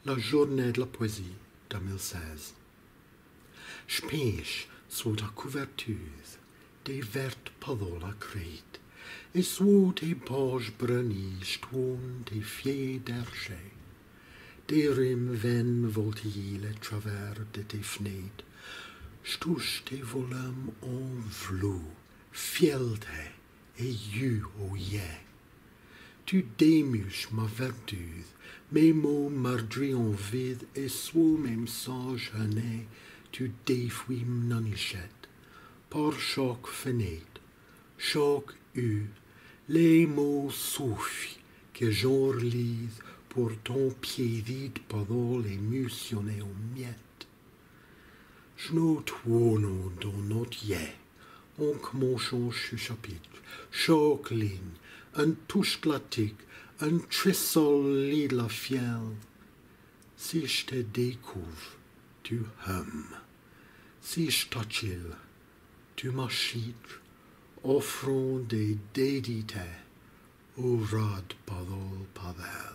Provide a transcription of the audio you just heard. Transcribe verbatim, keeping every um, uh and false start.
la Journée de la Poésie deux mille seize. J'pêche sous ta couvèrtuthe des vèrtes patholes à craît, et sous tes pages breunies j'tourne des fieillets dèrché, des rînmes veinnent voltilyi les travèrs de tes fenêtres, j'touche tes voleunmes en velours, fielletées et liues au liet. Tu dêmuches ma vèrduthe, mes mots meurdris en vide, et souos même sages heunés, tu dêfouis mon anichette, par châque fénêt, châque heunés, les mots soûffl'yent que j'en relise pour ton poésie de patholes émulsionnées en miettes. Je nous tournons dans notre liet, en commençant ce chapitre, chaque ligne, un touche glatique, un tressâl'lie de la fielle. Si je te découvre, tu aimes. Si je t'attire, tu m'achites, offrant des dédités au ras de patholes pavères.